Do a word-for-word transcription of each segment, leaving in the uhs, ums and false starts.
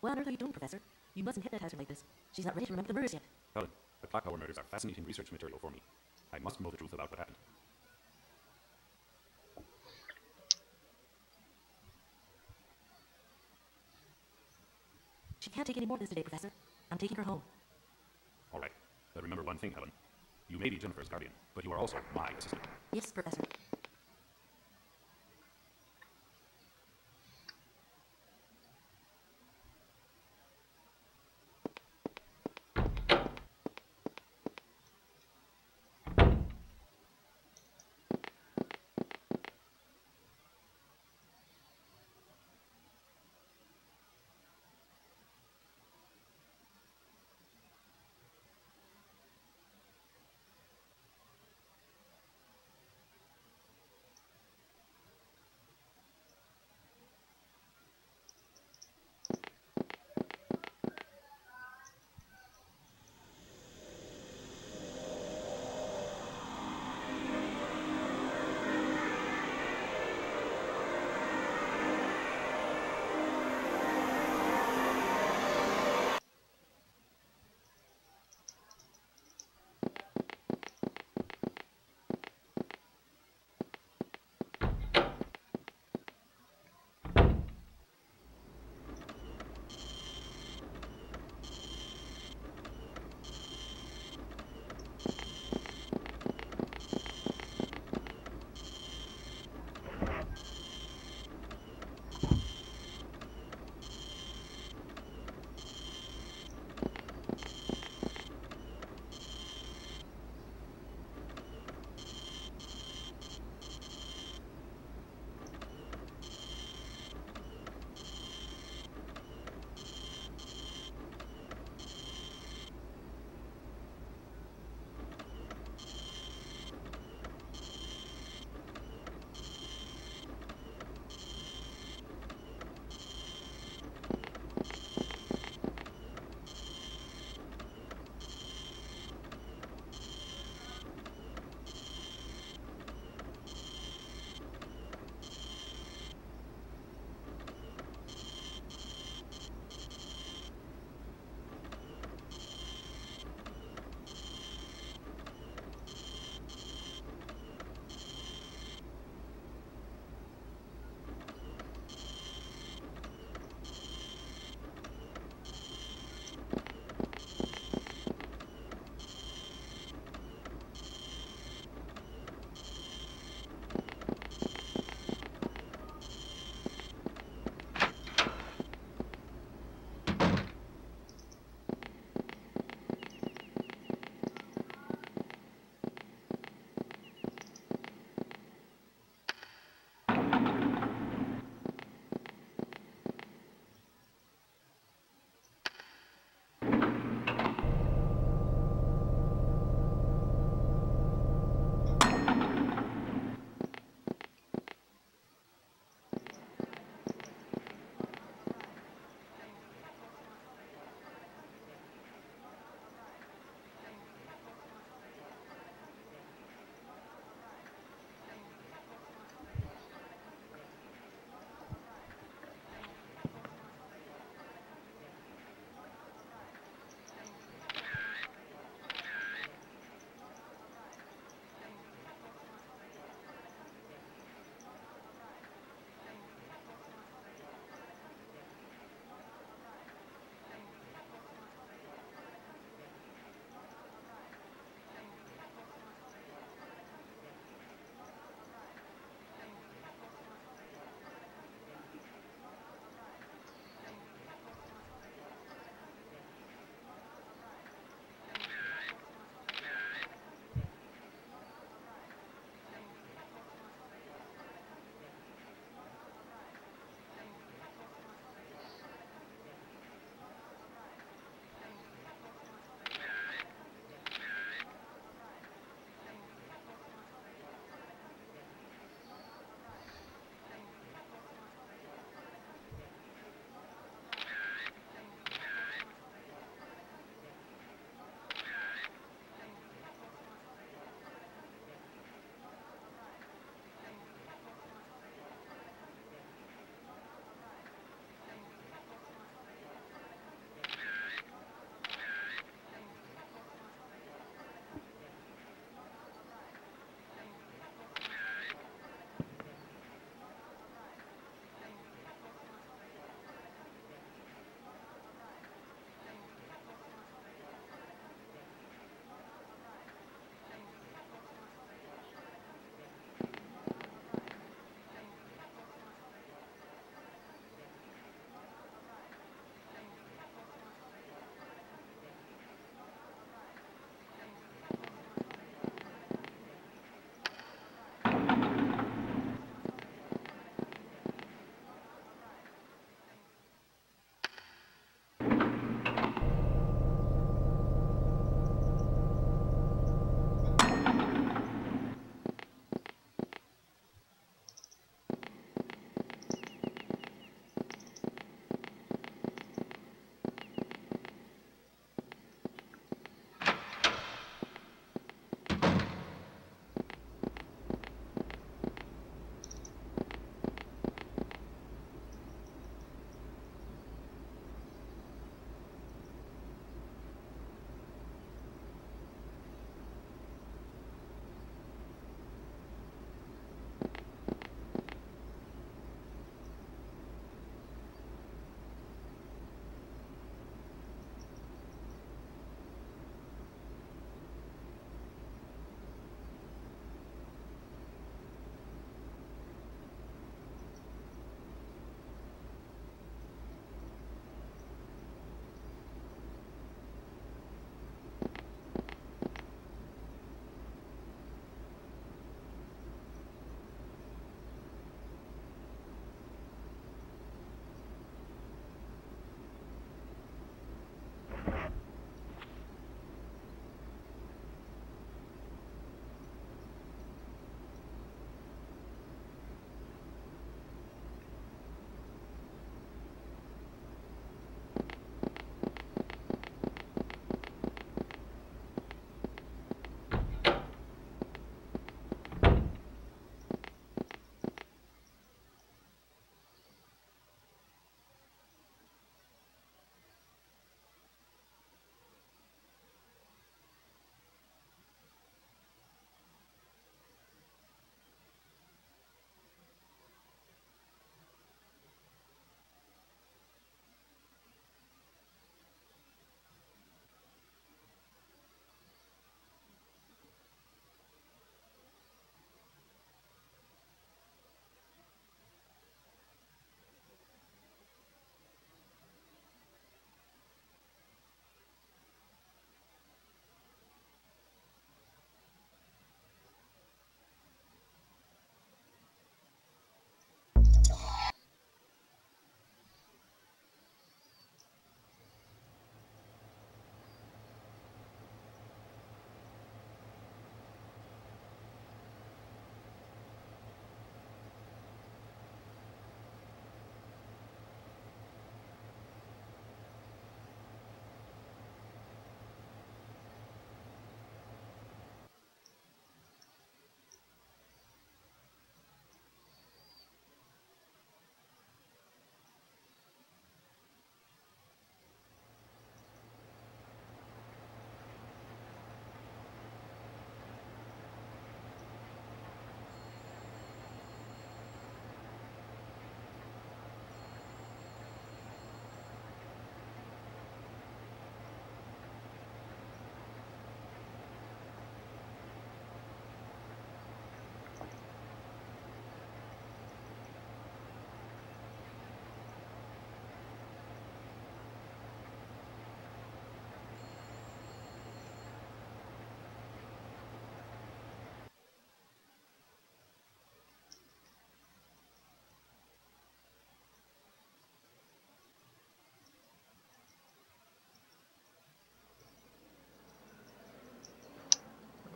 What on earth are you doing, Professor? You mustn't hypnotize her like this. She's not ready to remember the murders yet. Helen, the clock tower murders are fascinating research material for me. I must know the truth about what happened. She can't take any more of this today, Professor. I'm taking her home. All right. But remember one thing, Helen. You may be Jennifer's guardian, but you are also my assistant. Yes, Professor.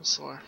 sore.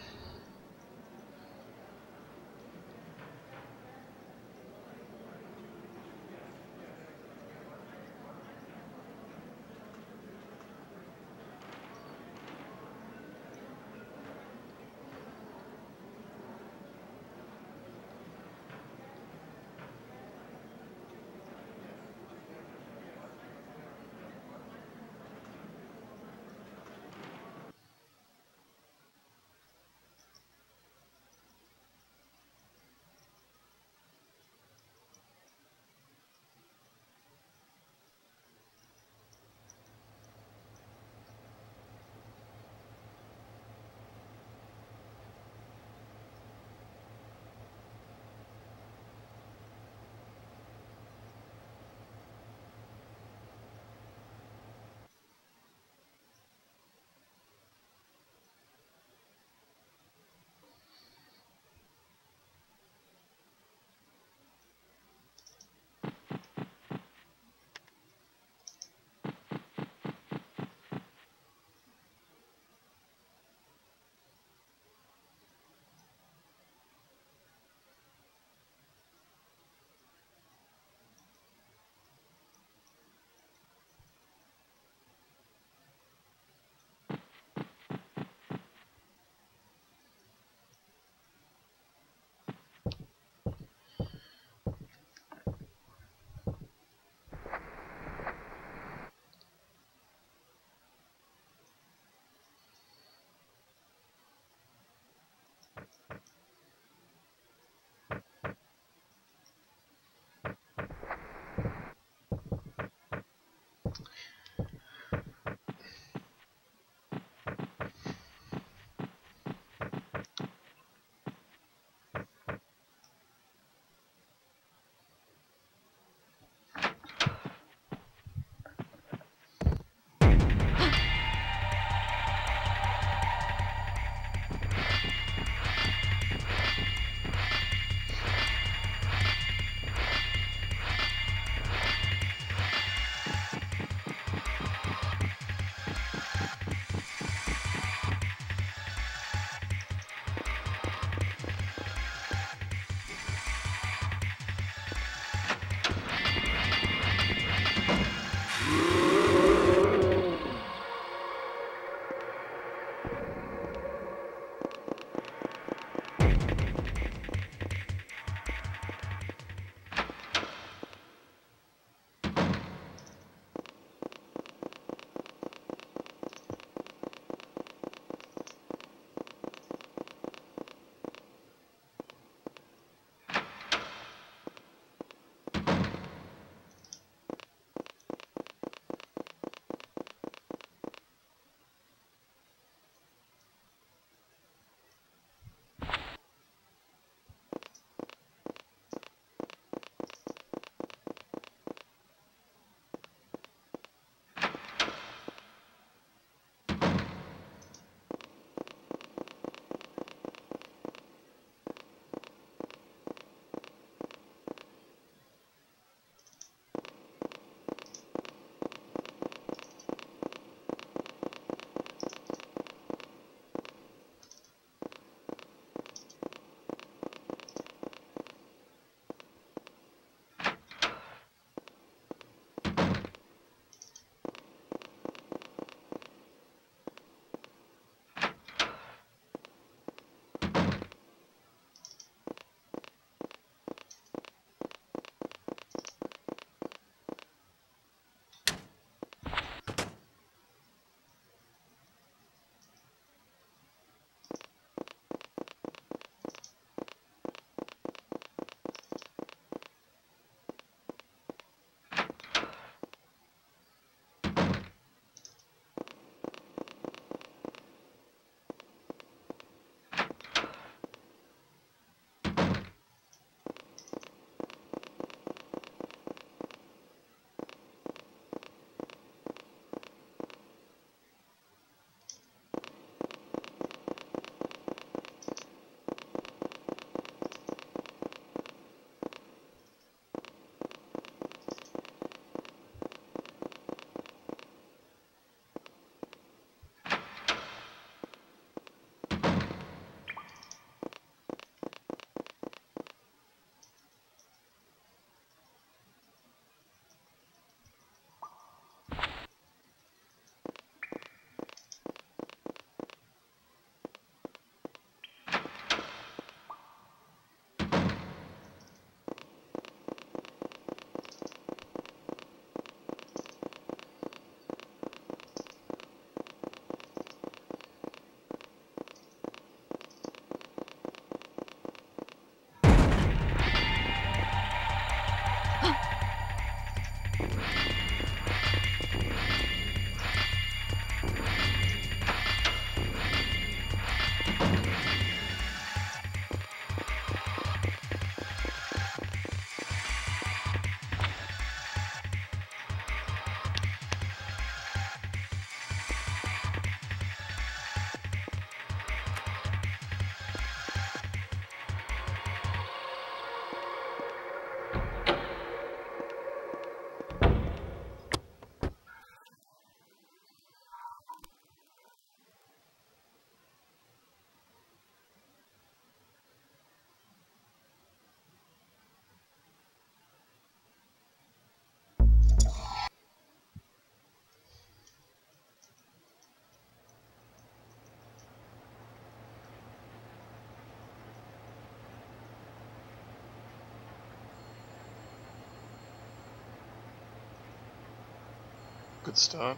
good start.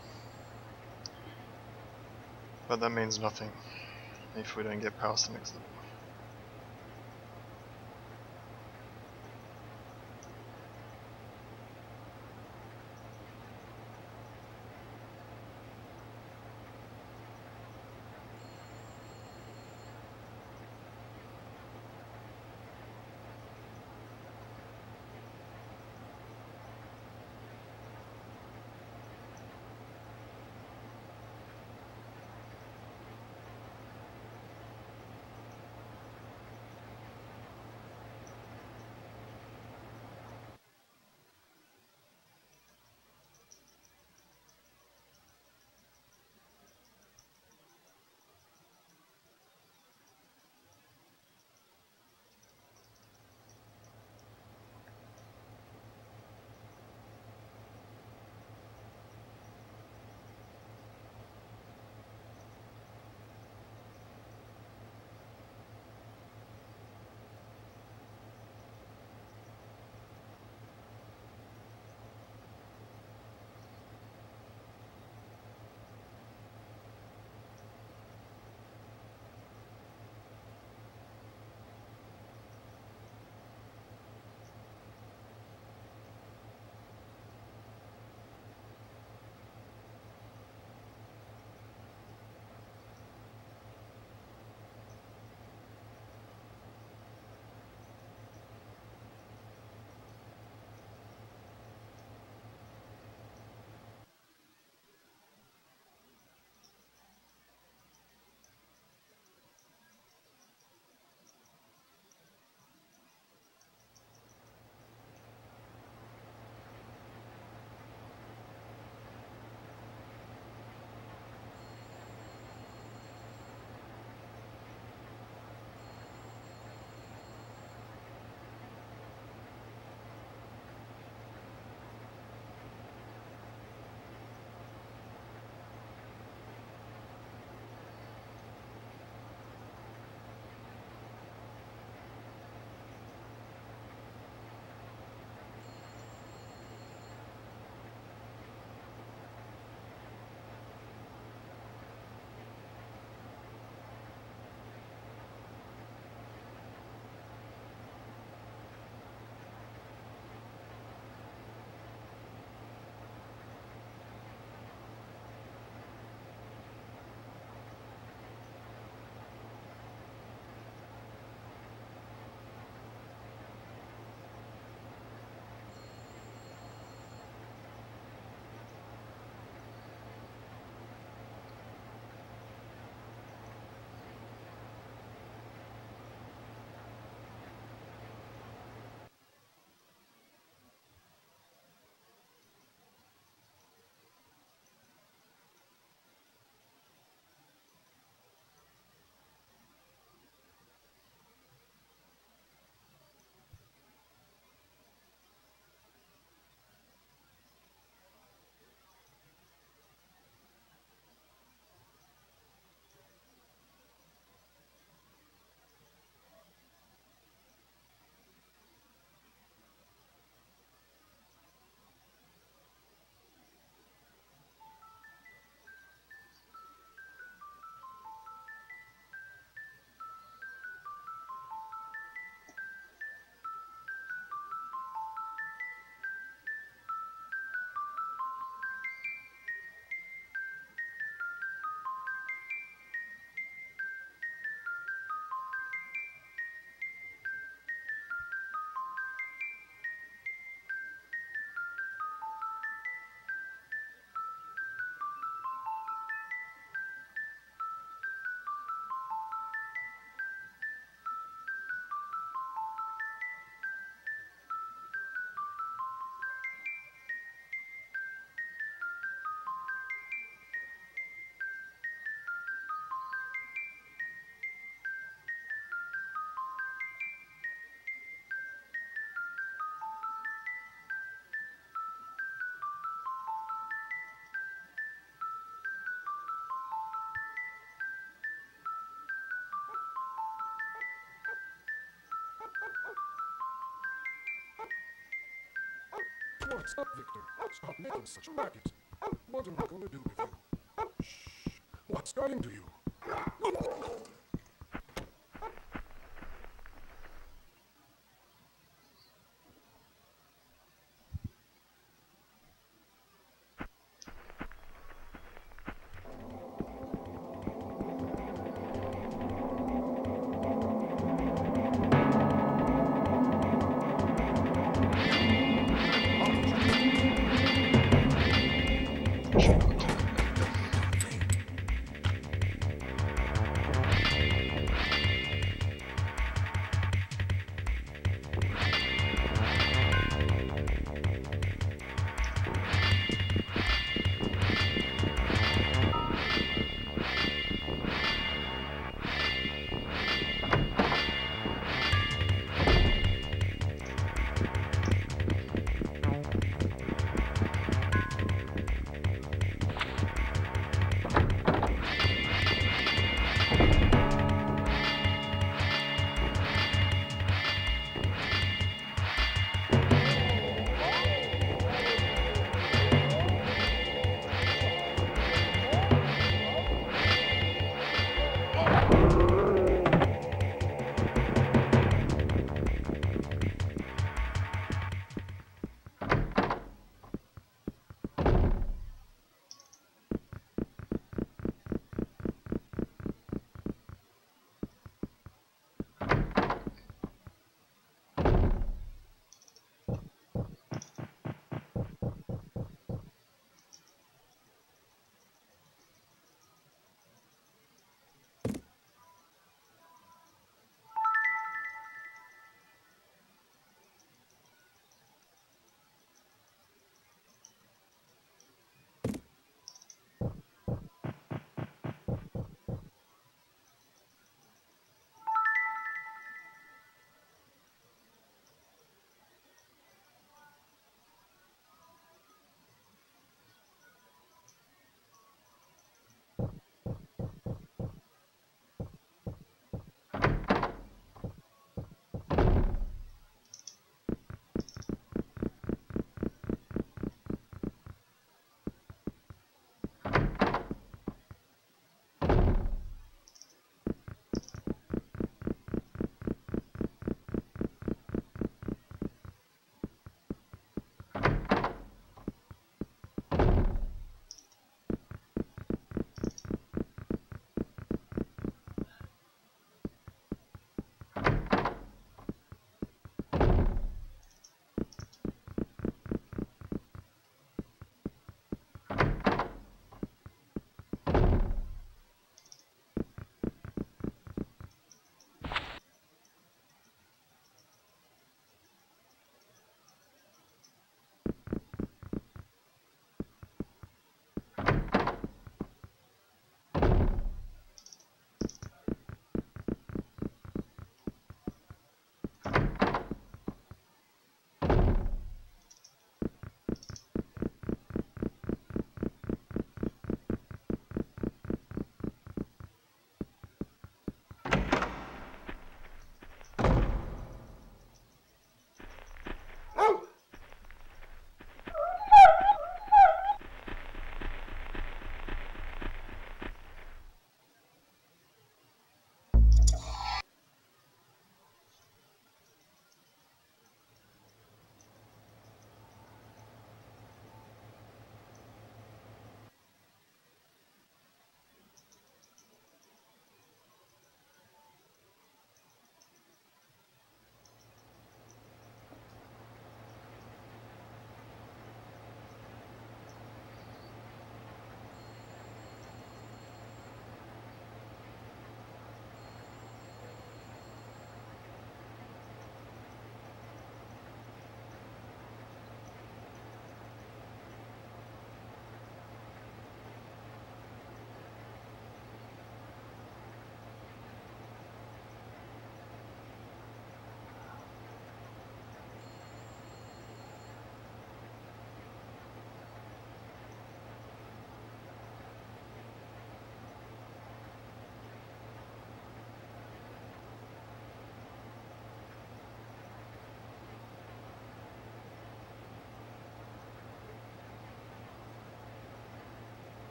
But that means nothing if we don't get past the next level. What's up, Victor? Stop making such a racket. What am I going to do with him? Shh. What's got into you?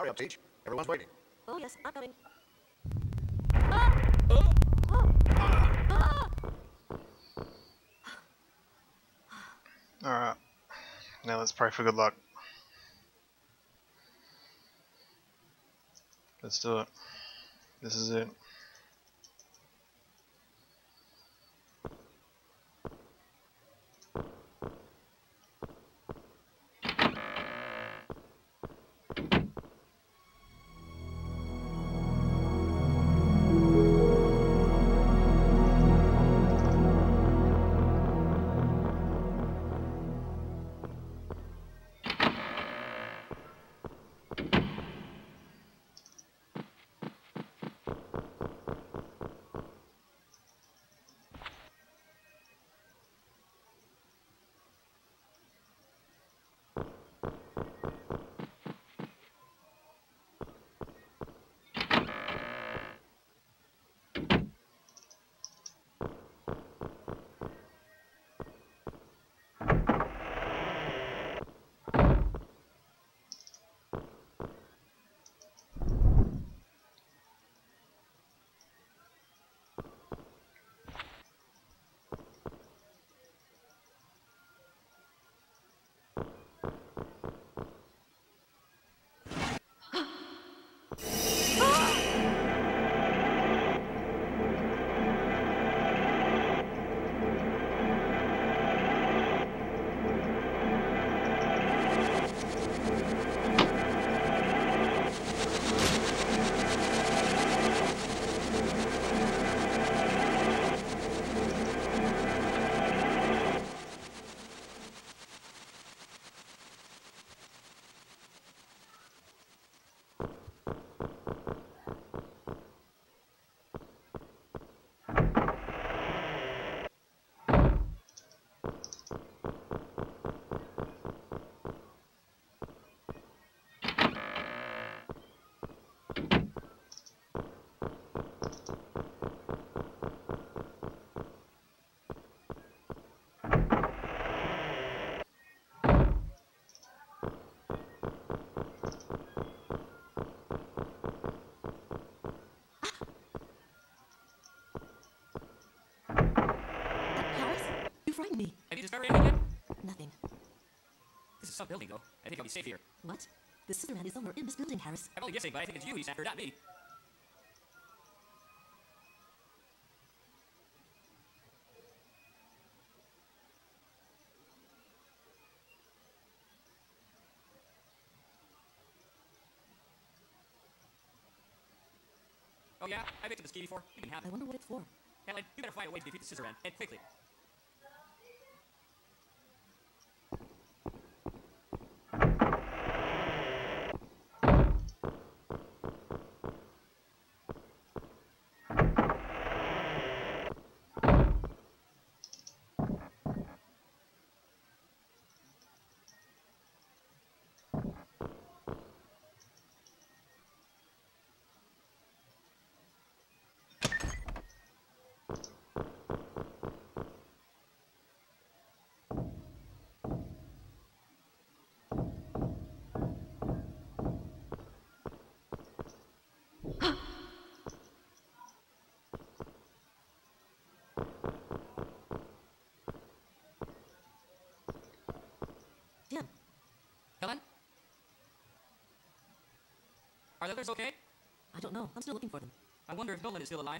Hurry up, Teach. Everyone's waiting. Oh, yes, I'm coming. Ah! Oh! Ah! Alright. Now let's pray for good luck. Let's do it. This is it. You frightened me. Have you discovered anything yet? Nothing. This is some building, though. I think I'll be safe here. What? The Scissorman is somewhere in this building, Harris. I'm only guessing, but I think it's you he's after, not me. Oh yeah? I've been to this key before. You can have I it. wonder what it's for. Helen, you better find a way to defeat the Scissorman, and quickly. Jim, Helen? Are the others okay? I don't know. I'm still looking for them. I wonder if Nolan is still alive.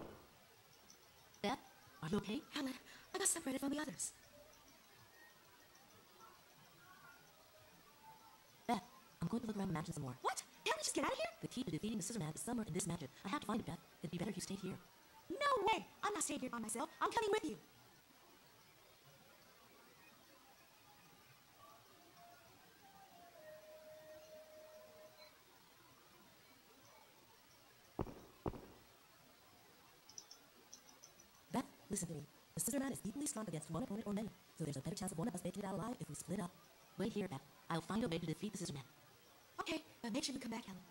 Dad, are you okay? Helen, I got separated from the others. I'm going to look around the mansion some more. What? Can't we just get out of here? The key to defeating the Scissor Man is somewhere in this mansion. I have to find it, Beth. It'd be better if you stayed here. No way! I'm not staying here by myself. I'm coming with you. Beth, listen to me. The Scissor Man is equally strong against one opponent or many, so there's a better chance of one of us making it out alive if we split up. Wait here, Beth. I'll find a way to defeat the Scissor Man. Okay, but make sure you come back, Helen.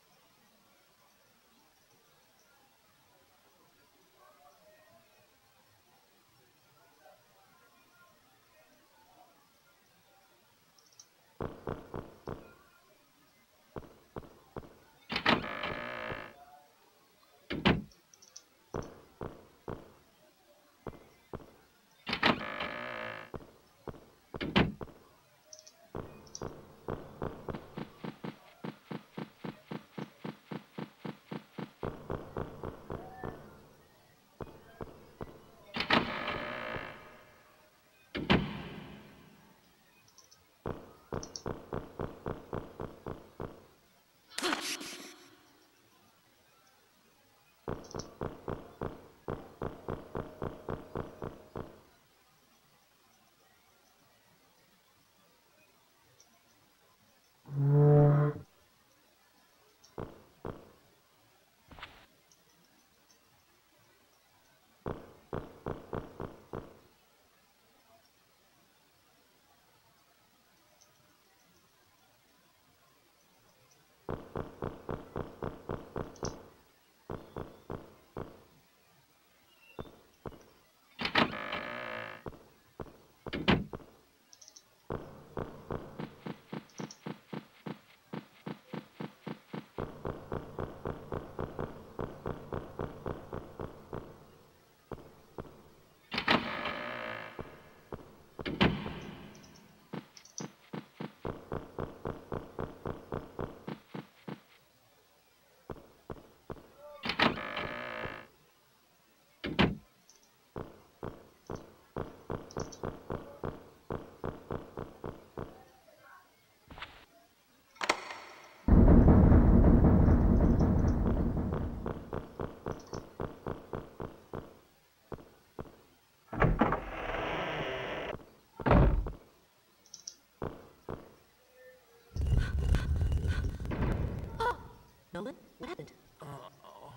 Nolan, what happened? Uh-oh.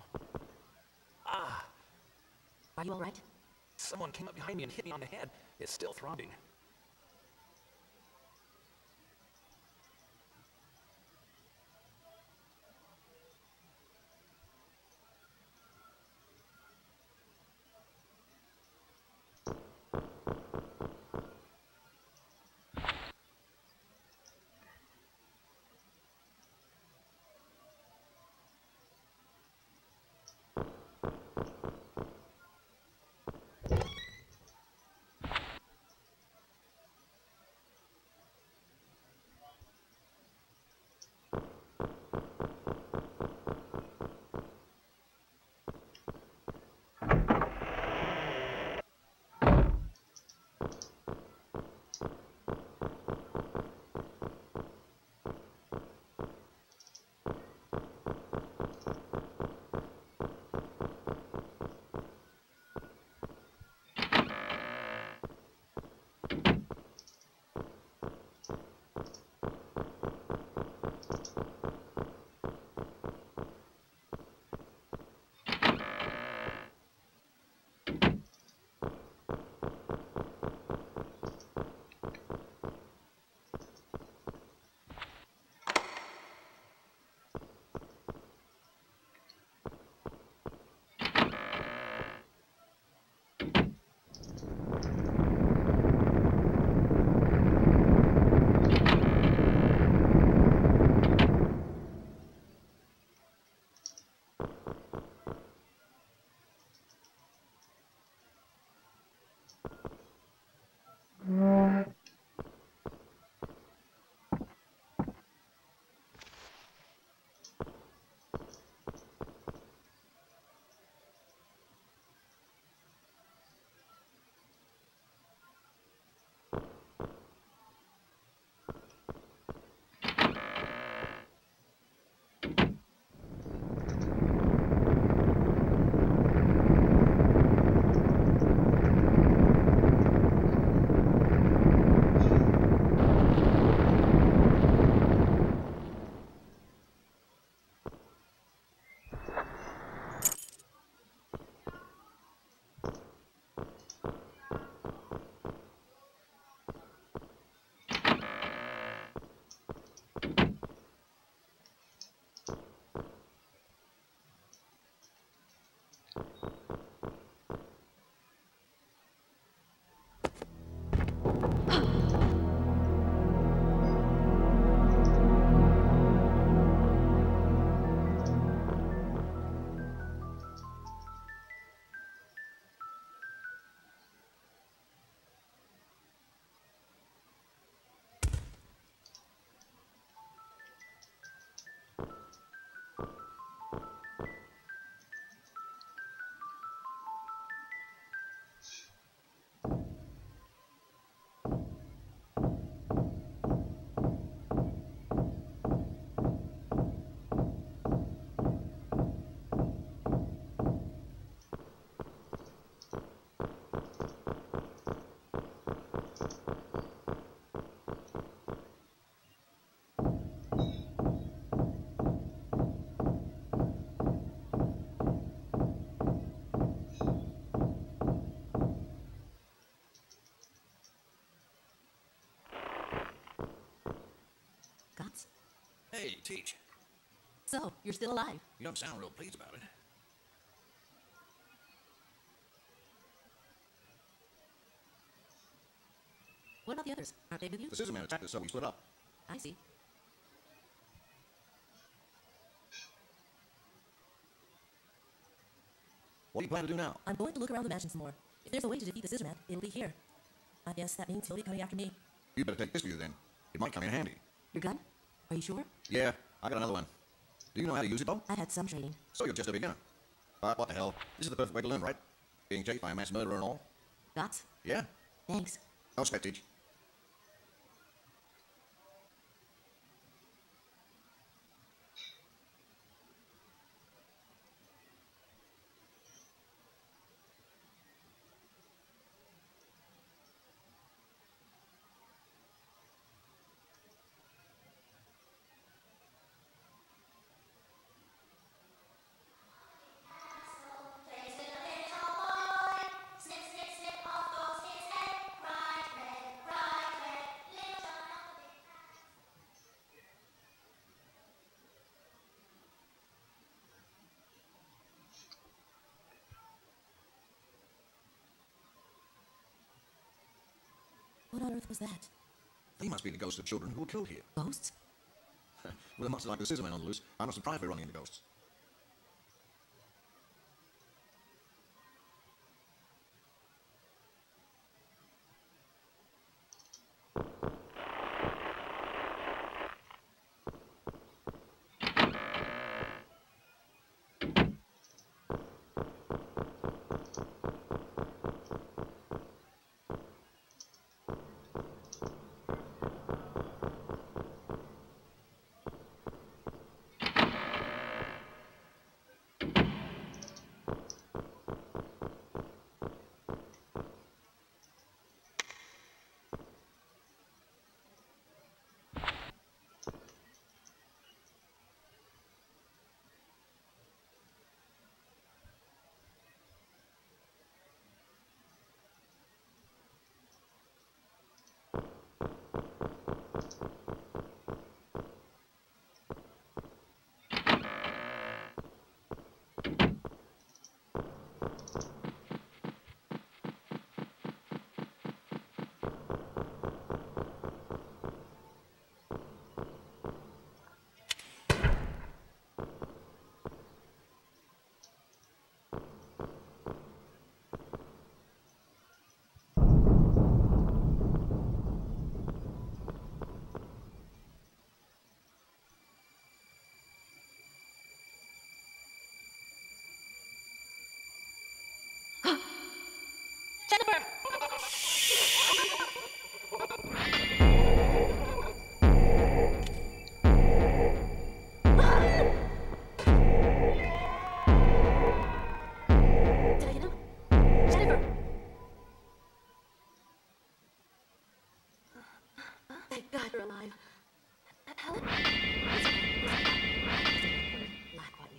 Ah! Are you all right? Someone came up behind me and hit me on the head. It's still throbbing. Hey, Teach. So, you're still alive. You don't sound real pleased about it. What about the others? Aren't they with you? The scissor man attacked us, so we split up. I see. What do you plan to do now? I'm going to look around the mansion some more. If there's a way to defeat the scissor man, it'll be here. I guess that means he'll be coming after me. You better take this with you then. It might come in handy. Your gun? Are you sure? Yeah, I got another one. Do you know how to use it, though? I've had some training. So you're just a beginner. But what the hell? This is the perfect way to learn, right? Being chased by a mass murderer and all. Dots? Yeah. Thanks. No sweat, Teach. What on earth was that? They must be the ghosts of children who were killed here. Ghosts? With a monster like the scissor man on the loose, I'm not surprised we're running into ghosts. Thank God you're alive. Helen? Lie quietly.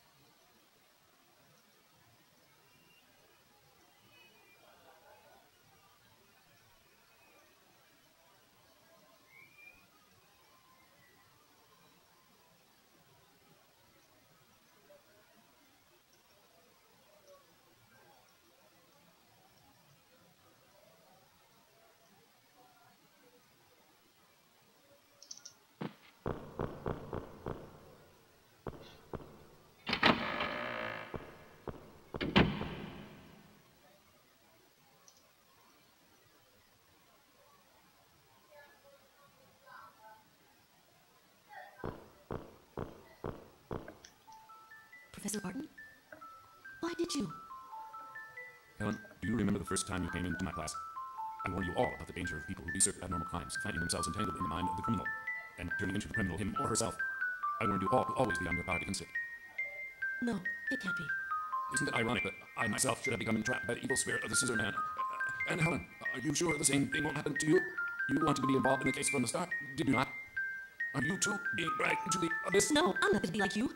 Professor Barton? Why did you? Helen, do you remember the first time you came into my class? I warned you all about the danger of people who research abnormal crimes, finding themselves entangled in the mind of the criminal, and turning into the criminal him or herself. I warned you all to always be on your guard against it. No, it can't be. Isn't it ironic that I myself should have become entrapped by the evil spirit of the Scissor Man? Uh, and Helen, are you sure the same thing won't happen to you? You wanted to be involved in the case from the start, did you not? Are you too being dragged into the abyss? No, I'm not going to be like you.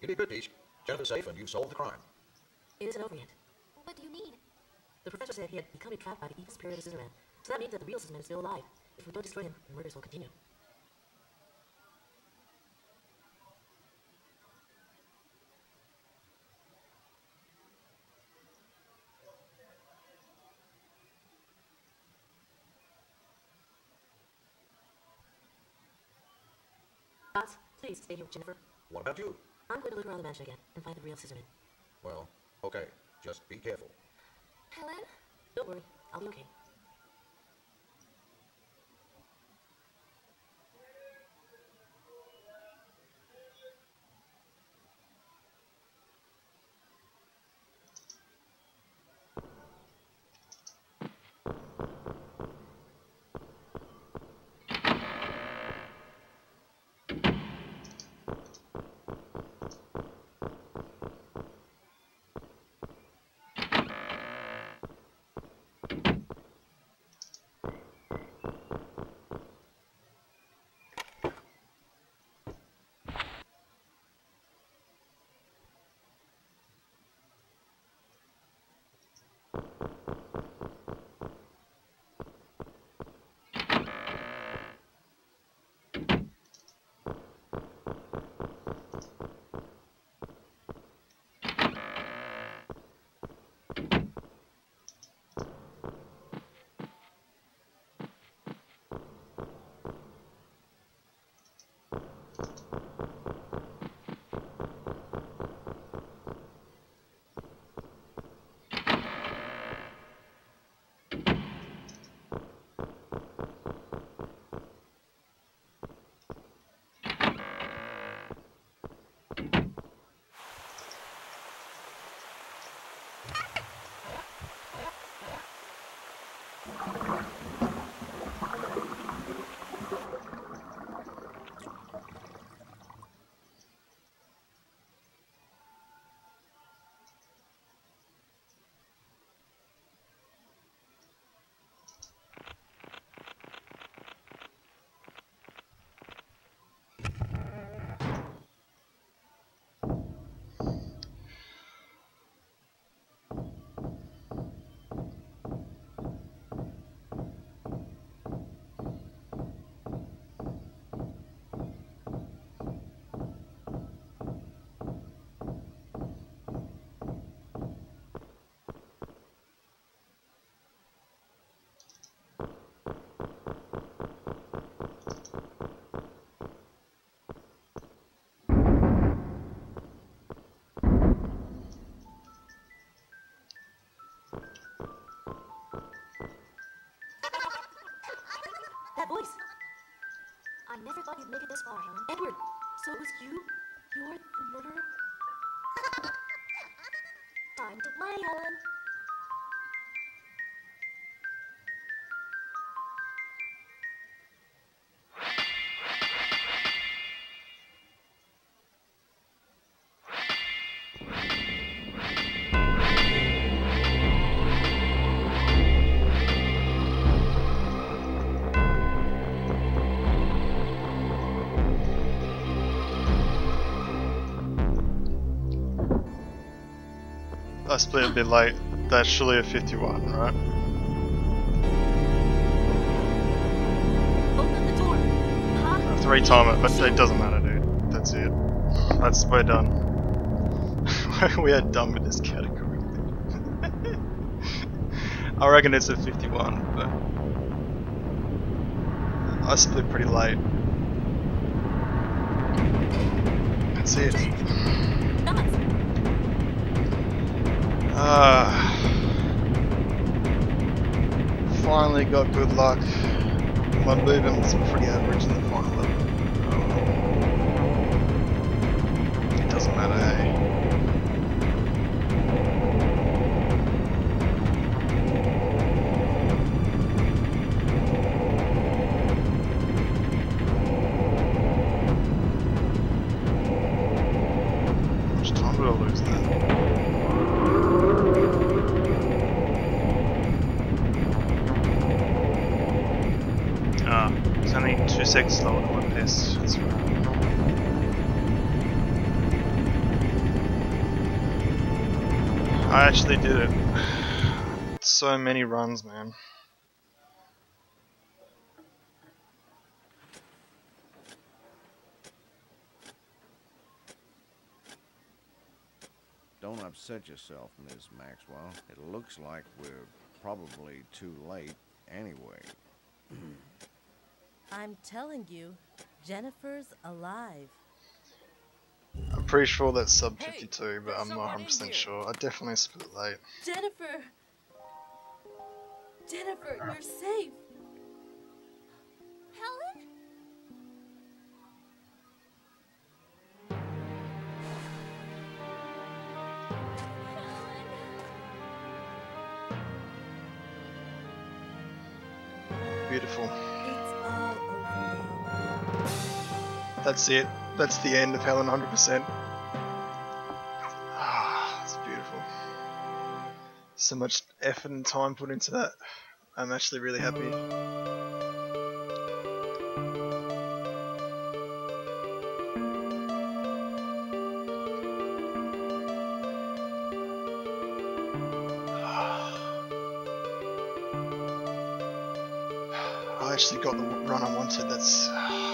Give me a good teach. Jennifer's safe and you've solved the crime. It isn't over yet. What do you need? The professor said he had become entrapped by the evil spirit of the Scissorman. So that means that the real Scissorman is still alive. If we don't destroy him, the murders will continue. Boss, please stay here with Jennifer. What about you? I'm going to look around the mansion again and find the real Scissorman. Well, okay. Just be careful. Helen? Don't worry, I'll be okay. That voice! I never thought you'd make it this far, Helen. Edward! So it was you? You're the murderer? Time to play, Helen. I split a bit late. That's surely a fifty-one, right? Open the door! Huh? I have to retime it, but it doesn't matter, dude. That's it. That's we're done. We are done with this category. I reckon it's a fifty-one, but I split pretty late. That's it. Ah, finally got good luck. My movement's pretty average in the final level. It doesn't matter, hey. How much time did I lose then? two seconds slower than my P S. That's right. I actually did it. So many runs, man. Don't upset yourself, Miss Maxwell. It looks like we're probably too late anyway. I'm telling you, Jennifer's alive. I'm pretty sure that's sub Hey, fifty-two, but there's I'm not someone one hundred in percent here. sure. I definitely split late. Jennifer! Jennifer, you're safe! Helen? Beautiful. It's all over now. That's it. That's the end of Helen one hundred percent. Ah, it's beautiful. So much effort and time put into that. I'm actually really happy. I actually got the run I wanted. That's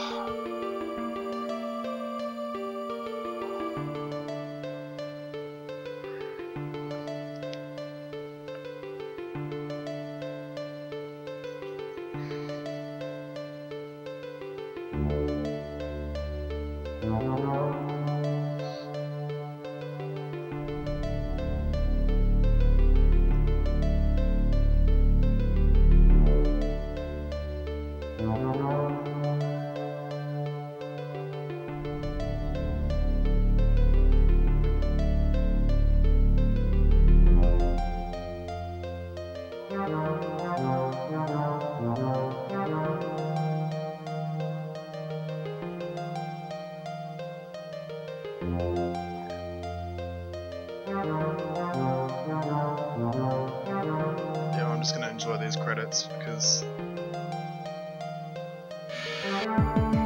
yeah. I'm just gonna enjoy these credits because